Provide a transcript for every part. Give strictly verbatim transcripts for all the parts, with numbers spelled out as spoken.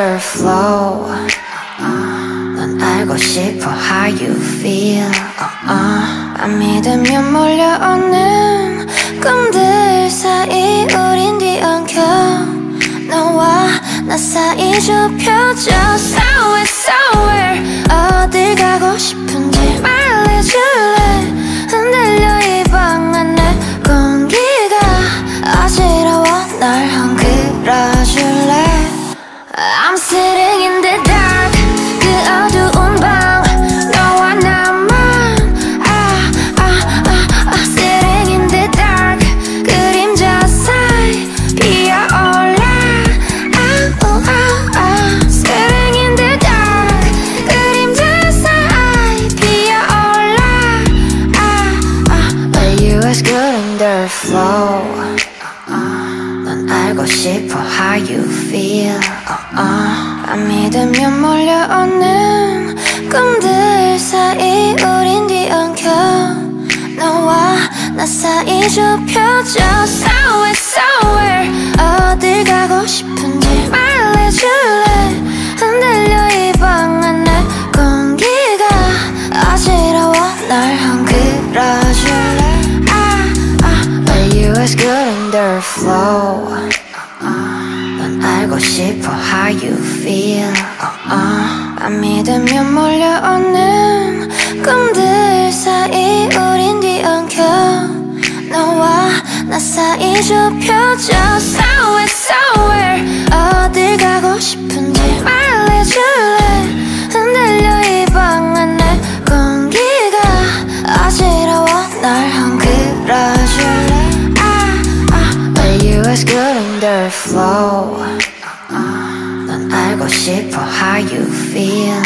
flow. 넌 알고 싶어 how you feel. 안 믿으면 몰려오는 꿈들 사이 우린 뒤엉켜. 너와 나 사이 좁혀져. Somewhere somewhere 어딜 가고 싶은지 말해줄래. 흔들려 이 방 안에 공기가 어지러워 날 헝클어줄래. I'm sitting in the dark 그 어두운 방 너와 나만 ah, ah, ah, ah. Sitting in the dark 그림자 사이 피어올라 ah, oh, ah, ah. Sitting in the dark 그림자 사이 피어올라 ah, ah. But you as good in the flow. 넌 알고 싶어 how you feel. 안 믿으면 몰려오는 꿈들 사이 우린 뒤엉켜. 너와 나 사이 좁혀져. Somewhere somewhere 어딜 가고 싶은지 말해줄래. 흔들려 이 방 안에 공기가 어지러워 날 헝클어줄래. ah, ah. But you as good in the flow. 넌 알고 싶어 how you feel. 안 믿으면 몰려오는 꿈들 사이 우린 뒤엉켜. 너와 나 사이 좁혀져. Somewhere somewhere 어딜 가고 싶은지 말해줄래. 흔들려 이 방 안에 공기가 어지러워 날 헝클어줄래. ah, ah. But you as good in the flow. 넌 알고 싶어 how you feel.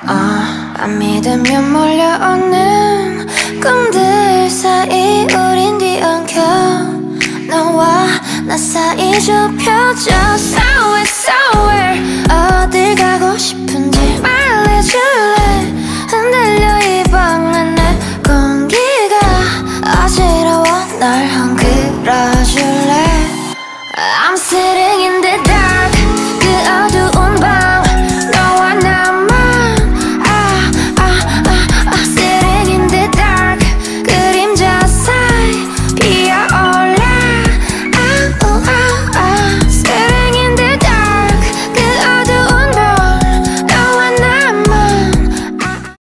안 믿으면 몰려오는 꿈들 사이 우린 뒤엉켜. 너와 나 사이 좁혀져. Somewhere somewhere